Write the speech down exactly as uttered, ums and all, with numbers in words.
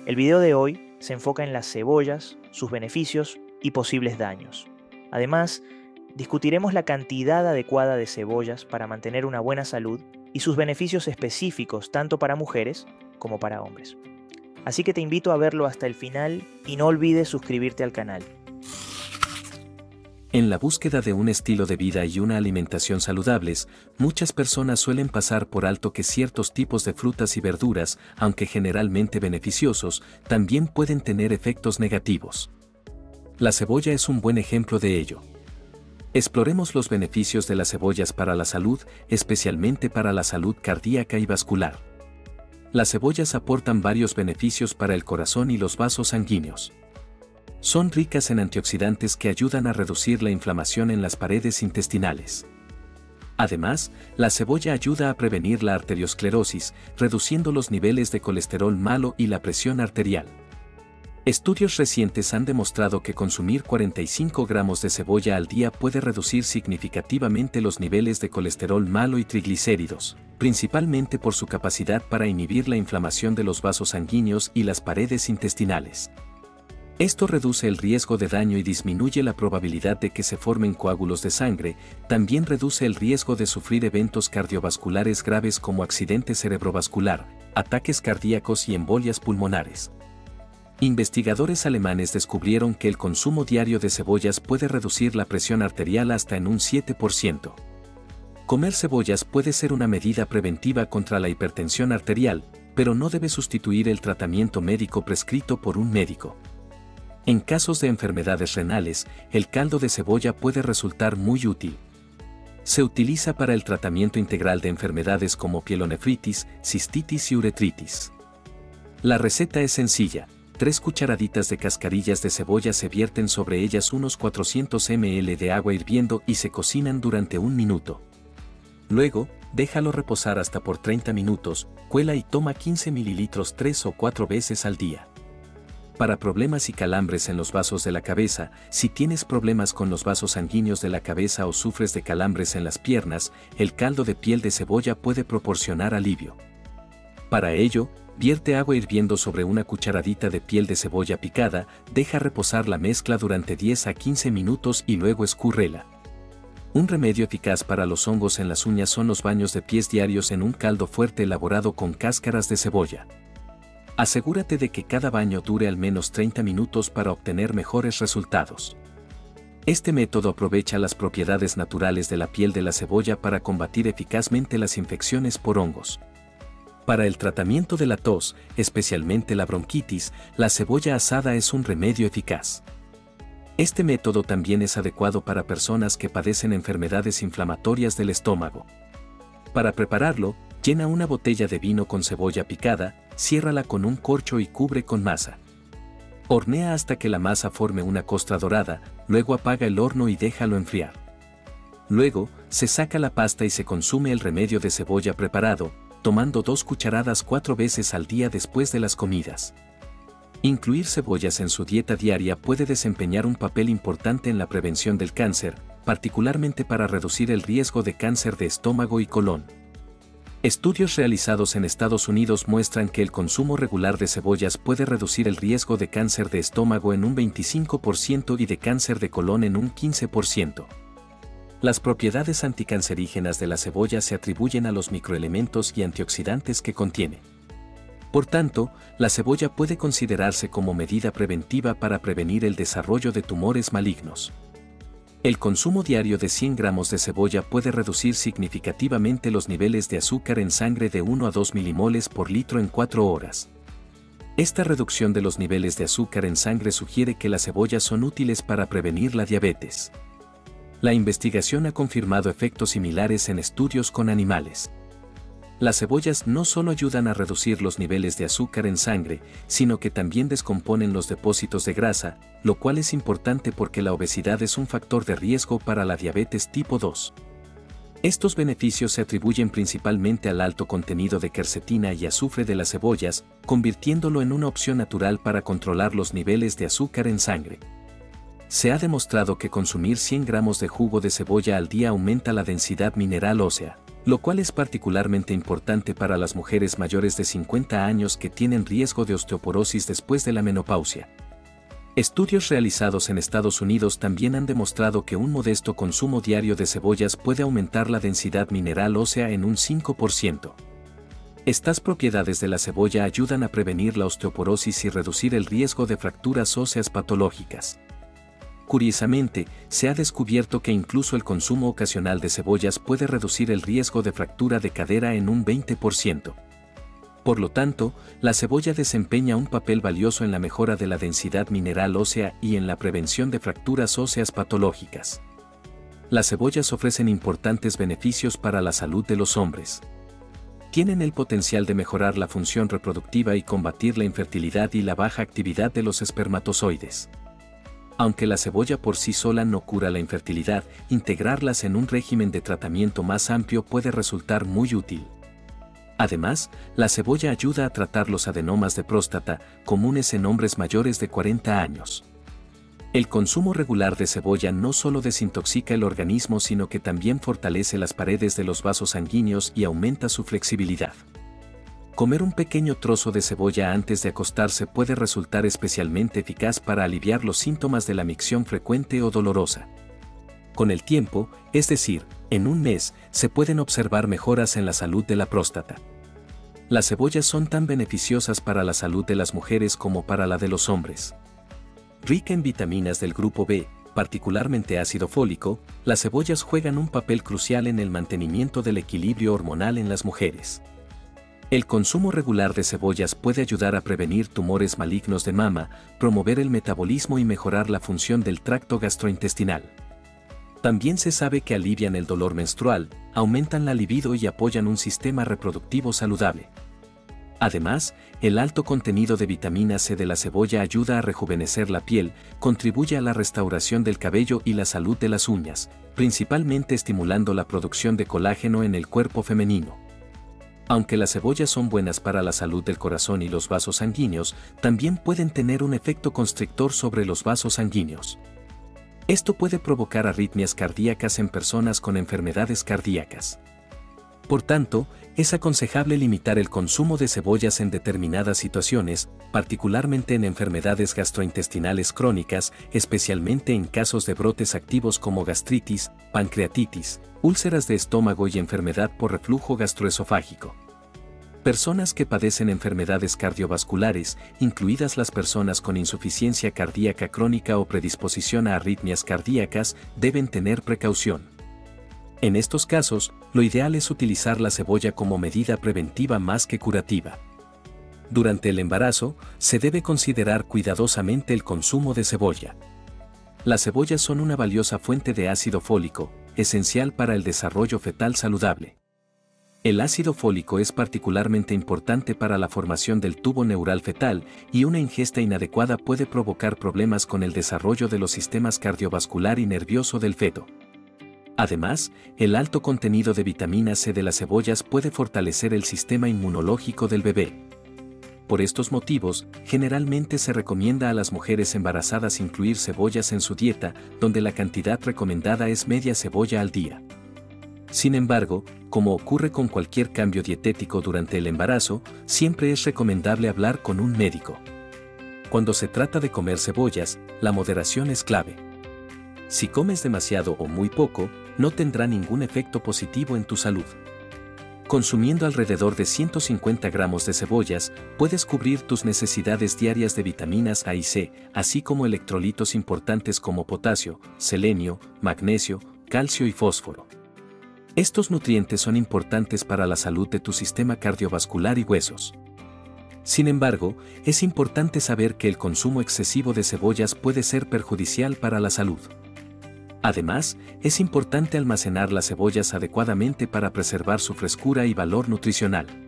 El video de hoy se enfoca en las cebollas, sus beneficios y posibles daños. Además, discutiremos la cantidad adecuada de cebollas para mantener una buena salud y sus beneficios específicos tanto para mujeres como para hombres. Así que te invito a verlo hasta el final y no olvides suscribirte al canal. En la búsqueda de un estilo de vida y una alimentación saludables, muchas personas suelen pasar por alto que ciertos tipos de frutas y verduras, aunque generalmente beneficiosos, también pueden tener efectos negativos. La cebolla es un buen ejemplo de ello. Exploremos los beneficios de las cebollas para la salud, especialmente para la salud cardíaca y vascular. Las cebollas aportan varios beneficios para el corazón y los vasos sanguíneos. Son ricas en antioxidantes que ayudan a reducir la inflamación en las paredes intestinales. Además, la cebolla ayuda a prevenir la arteriosclerosis, reduciendo los niveles de colesterol malo y la presión arterial. Estudios recientes han demostrado que consumir cuarenta y cinco gramos de cebolla al día puede reducir significativamente los niveles de colesterol malo y triglicéridos, principalmente por su capacidad para inhibir la inflamación de los vasos sanguíneos y las paredes intestinales. Esto reduce el riesgo de daño y disminuye la probabilidad de que se formen coágulos de sangre, también reduce el riesgo de sufrir eventos cardiovasculares graves como accidente cerebrovascular, ataques cardíacos y embolias pulmonares. Investigadores alemanes descubrieron que el consumo diario de cebollas puede reducir la presión arterial hasta en un siete por ciento. Comer cebollas puede ser una medida preventiva contra la hipertensión arterial, pero no debe sustituir el tratamiento médico prescrito por un médico. En casos de enfermedades renales, el caldo de cebolla puede resultar muy útil. Se utiliza para el tratamiento integral de enfermedades como pielonefritis, cistitis y uretritis. La receta es sencilla. Tres cucharaditas de cascarillas de cebolla se vierten sobre ellas unos cuatrocientos mililitros de agua hirviendo y se cocinan durante un minuto. Luego, déjalo reposar hasta por treinta minutos, cuela y toma quince mililitros tres o cuatro veces al día. Para problemas y calambres en los vasos de la cabeza, si tienes problemas con los vasos sanguíneos de la cabeza o sufres de calambres en las piernas, el caldo de piel de cebolla puede proporcionar alivio. Para ello, vierte agua hirviendo sobre una cucharadita de piel de cebolla picada, deja reposar la mezcla durante diez a quince minutos y luego escúrrela. Un remedio eficaz para los hongos en las uñas son los baños de pies diarios en un caldo fuerte elaborado con cáscaras de cebolla. Asegúrate de que cada baño dure al menos treinta minutos para obtener mejores resultados. Este método aprovecha las propiedades naturales de la piel de la cebolla para combatir eficazmente las infecciones por hongos. Para el tratamiento de la tos, especialmente la bronquitis, la cebolla asada es un remedio eficaz. Este método también es adecuado para personas que padecen enfermedades inflamatorias del estómago. Para prepararlo, llena una botella de vino con cebolla picada, ciérrala con un corcho y cubre con masa. Hornea hasta que la masa forme una costra dorada, luego apaga el horno y déjalo enfriar. Luego, se saca la pasta y se consume el remedio de cebolla preparado, tomando dos cucharadas cuatro veces al día después de las comidas. Incluir cebollas en su dieta diaria puede desempeñar un papel importante en la prevención del cáncer, particularmente para reducir el riesgo de cáncer de estómago y colon. Estudios realizados en Estados Unidos muestran que el consumo regular de cebollas puede reducir el riesgo de cáncer de estómago en un veinticinco por ciento y de cáncer de colon en un quince por ciento. Las propiedades anticancerígenas de la cebolla se atribuyen a los microelementos y antioxidantes que contiene. Por tanto, la cebolla puede considerarse como medida preventiva para prevenir el desarrollo de tumores malignos. El consumo diario de cien gramos de cebolla puede reducir significativamente los niveles de azúcar en sangre de uno a dos milimoles por litro en cuatro horas. Esta reducción de los niveles de azúcar en sangre sugiere que las cebollas son útiles para prevenir la diabetes. La investigación ha confirmado efectos similares en estudios con animales. Las cebollas no solo ayudan a reducir los niveles de azúcar en sangre, sino que también descomponen los depósitos de grasa, lo cual es importante porque la obesidad es un factor de riesgo para la diabetes tipo dos. Estos beneficios se atribuyen principalmente al alto contenido de quercetina y azufre de las cebollas, convirtiéndolo en una opción natural para controlar los niveles de azúcar en sangre. Se ha demostrado que consumir cien gramos de jugo de cebolla al día aumenta la densidad mineral ósea. lo cual es particularmente importante para las mujeres mayores de cincuenta años que tienen riesgo de osteoporosis después de la menopausia. Estudios realizados en Estados Unidos también han demostrado que un modesto consumo diario de cebollas puede aumentar la densidad mineral ósea en un cinco por ciento. Estas propiedades de la cebolla ayudan a prevenir la osteoporosis y reducir el riesgo de fracturas óseas patológicas. Curiosamente, se ha descubierto que incluso el consumo ocasional de cebollas puede reducir el riesgo de fractura de cadera en un veinte por ciento. Por lo tanto, la cebolla desempeña un papel valioso en la mejora de la densidad mineral ósea y en la prevención de fracturas óseas patológicas. Las cebollas ofrecen importantes beneficios para la salud de los hombres. Tienen el potencial de mejorar la función reproductiva y combatir la infertilidad y la baja actividad de los espermatozoides. Aunque la cebolla por sí sola no cura la infertilidad, integrarlas en un régimen de tratamiento más amplio puede resultar muy útil. Además, la cebolla ayuda a tratar los adenomas de próstata, comunes en hombres mayores de cuarenta años. El consumo regular de cebolla no solo desintoxica el organismo, sino que también fortalece las paredes de los vasos sanguíneos y aumenta su flexibilidad. Comer un pequeño trozo de cebolla antes de acostarse puede resultar especialmente eficaz para aliviar los síntomas de la micción frecuente o dolorosa. Con el tiempo, es decir, en un mes, se pueden observar mejoras en la salud de la próstata. Las cebollas son tan beneficiosas para la salud de las mujeres como para la de los hombres. Rica en vitaminas del grupo B, particularmente ácido fólico, las cebollas juegan un papel crucial en el mantenimiento del equilibrio hormonal en las mujeres. El consumo regular de cebollas puede ayudar a prevenir tumores malignos de mama, promover el metabolismo y mejorar la función del tracto gastrointestinal. También se sabe que alivian el dolor menstrual, aumentan la libido y apoyan un sistema reproductivo saludable. Además, el alto contenido de vitamina C de la cebolla ayuda a rejuvenecer la piel, contribuye a la restauración del cabello y la salud de las uñas, principalmente estimulando la producción de colágeno en el cuerpo femenino. Aunque las cebollas son buenas para la salud del corazón y los vasos sanguíneos, también pueden tener un efecto constrictor sobre los vasos sanguíneos. Esto puede provocar arritmias cardíacas en personas con enfermedades cardíacas. Por tanto, es aconsejable limitar el consumo de cebollas en determinadas situaciones, particularmente en enfermedades gastrointestinales crónicas, especialmente en casos de brotes activos como gastritis, pancreatitis, úlceras de estómago y enfermedad por reflujo gastroesofágico. Personas que padecen enfermedades cardiovasculares, incluidas las personas con insuficiencia cardíaca crónica o predisposición a arritmias cardíacas, deben tener precaución. En estos casos, lo ideal es utilizar la cebolla como medida preventiva más que curativa. Durante el embarazo, se debe considerar cuidadosamente el consumo de cebolla. Las cebollas son una valiosa fuente de ácido fólico, esencial para el desarrollo fetal saludable. El ácido fólico es particularmente importante para la formación del tubo neural fetal y una ingesta inadecuada puede provocar problemas con el desarrollo de los sistemas cardiovascular y nervioso del feto. Además, el alto contenido de vitamina C de las cebollas puede fortalecer el sistema inmunológico del bebé. Por estos motivos, generalmente se recomienda a las mujeres embarazadas incluir cebollas en su dieta, donde la cantidad recomendada es media cebolla al día. Sin embargo, como ocurre con cualquier cambio dietético durante el embarazo, siempre es recomendable hablar con un médico. Cuando se trata de comer cebollas, la moderación es clave. Si comes demasiado o muy poco, no tendrá ningún efecto positivo en tu salud. Consumiendo alrededor de ciento cincuenta gramos de cebollas, puedes cubrir tus necesidades diarias de vitaminas A y C, así como electrolitos importantes como potasio, selenio, magnesio, calcio y fósforo. Estos nutrientes son importantes para la salud de tu sistema cardiovascular y huesos. Sin embargo, es importante saber que el consumo excesivo de cebollas puede ser perjudicial para la salud. Además, es importante almacenar las cebollas adecuadamente para preservar su frescura y valor nutricional.